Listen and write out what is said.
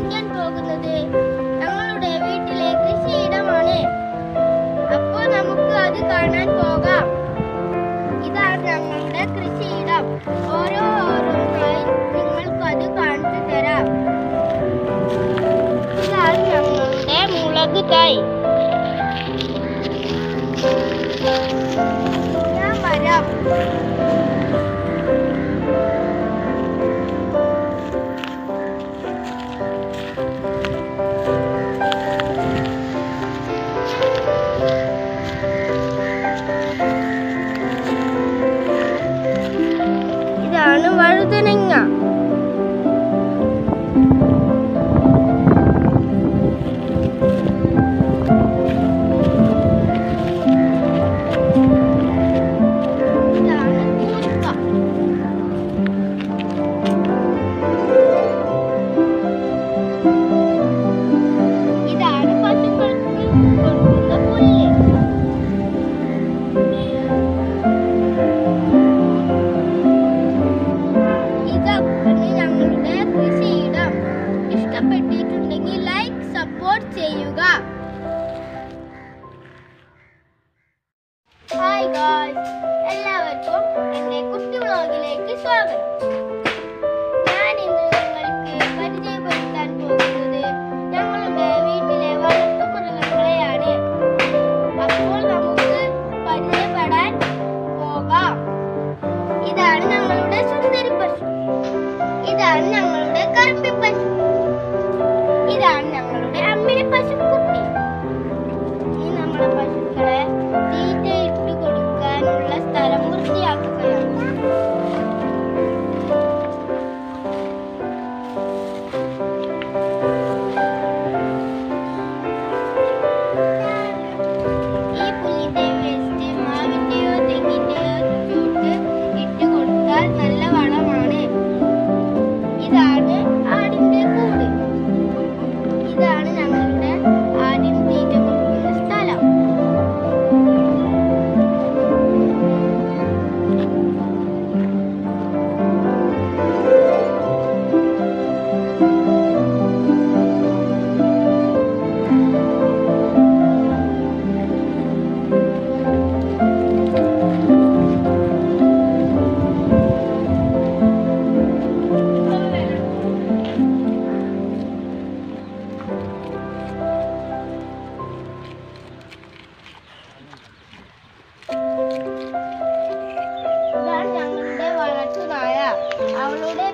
കാണിക്കാൻ പോകുന്നത് ഞങ്ങളുടെ വീട്ടിലെ കൃഷിയിടമാണ്. അപ്പോൾ നമുക്ക് അത് കാണാൻ പോകാം. ഇതാണ് ഞങ്ങളുടെ കൃഷിയിടം. ഓരോന്നായി നിങ്ങൾക്ക് അത് കാണിച്ചു തരാം. ഇതാണ് ഞങ്ങളുടെ മുളക് തൈ. മരം, ഇതാണ് വഴുതനങ്ങ. ഇഷ്ടപ്പെട്ടിട്ടുണ്ടെങ്കിൽ ലൈക്ക് സപ്പോർട്ട് ചെയ്യുക. ഹായ് ഗായ്സ്, എല്ലാവർക്കും എൻ്റെ കുട്ടി വ്ലോഗിലേക്ക് സ്വാഗതം. ഞാൻ ഇന്ന് നിങ്ങൾക്ക് പരിചയപ്പെടുത്താൻ പോകുന്നത് ഞങ്ങളുടെ വീട്ടിലെ വളർത്തുമൃഗങ്ങളെയാണ്. അപ്പോൾ നമുക്ക് പരിചയപ്പെടാൻ പോകാം. ഇതാണ് ഞങ്ങളുടെ സുന്ദരി പശു. ഇതാണ് ഞങ്ങളുടെ കറുപ്പി പശു. ഇതാണ് ഞങ്ങളുടെ അമ്മിണി പശുക്കുട്ടി. ഇനി നമ്മുടെ പശുക്കളെ തീറ്റ ഇട്ട് കൊടുക്കാനുള്ള സ്ഥലം വൃത്തിയാക്കുകയാണ്. ഈ പുല്ലിന്റെ വേസ്റ്റ് മാവിന്റെയോ തെങ്ങിന്റെയോ ചൂട്ട് ഇട്ട് കൊടുത്താൽ നല്ല വളമാണ്. ഇതാണ് ആടിന്റെ കൂട്. ഇതാണ് ഞങ്ങളുടെ ആടിന് തീറ്റ കൊടുക്കുന്ന സ്ഥലം. ഇതാണ് ഞങ്ങളുടെ വളർത്തുനായ. അവളുടെ